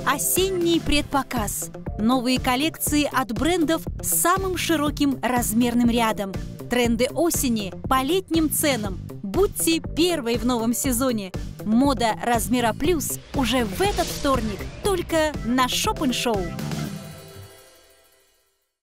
Осенний предпоказ. Новые коллекции от брендов с самым широким размерным рядом. Тренды осени по летним ценам. Будьте первой в новом сезоне. Мода размера плюс уже в этот вторник только на Шопен Шоу.